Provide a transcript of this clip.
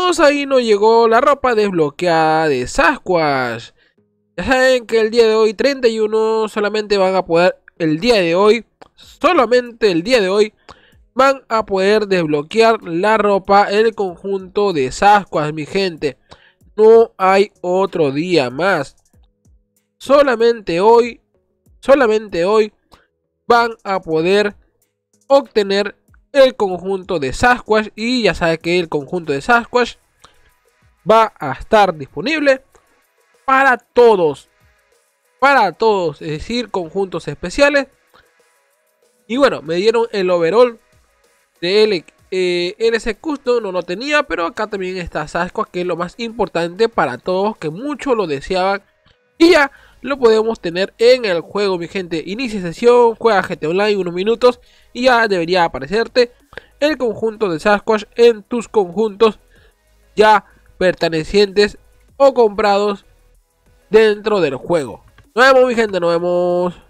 amigos, ahí nos llegó la ropa desbloqueada de Sasquatch. Ya saben que el día de hoy, 31, solamente van a poder, solamente el día de hoy, van a poder desbloquear la ropa, el conjunto de Sasquatch, mi gente. No hay otro día más. Solamente hoy van a poder obtener el conjunto de Sasquatch. Y ya saben que el conjunto de Sasquatch va a estar disponible para todos, es decir, conjuntos especiales. Y bueno, me dieron el overall de LC Custom, no lo tenía, pero acá también está Sasquatch, que es lo más importante para todos, que muchos lo deseaban. Y ya lo podemos tener en el juego, mi gente. Inicia sesión, juega GT Online unos minutos y ya debería aparecerte el conjunto de Sasquatch en tus conjuntos ya pertenecientes o comprados dentro del juego. Nos vemos, mi gente, nos vemos.